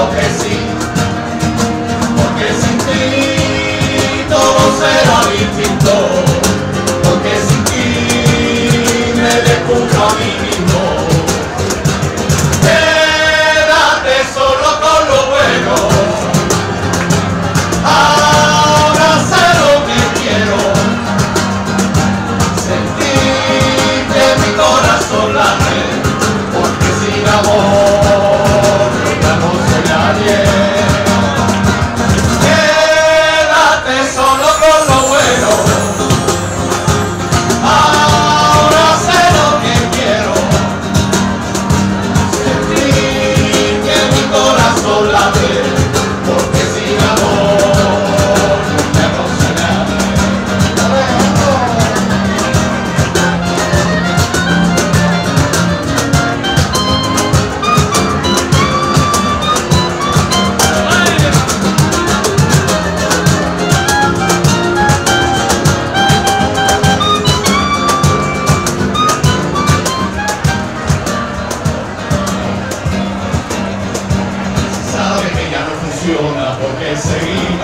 creo que sí, porque sin ti todo será distinto, porque sin ti me descubro a mí mismo. Quédate solo con lo bueno, ahora sé lo que quiero, sentir que mi corazón late, porque sin amor ya no soy nadie. Quédate solo con lo bueno, ahora sé lo que quiero, sentir que mi corazón late, porque sin amor ya no soy nadie. Sabe que ya no funciona porque seguimos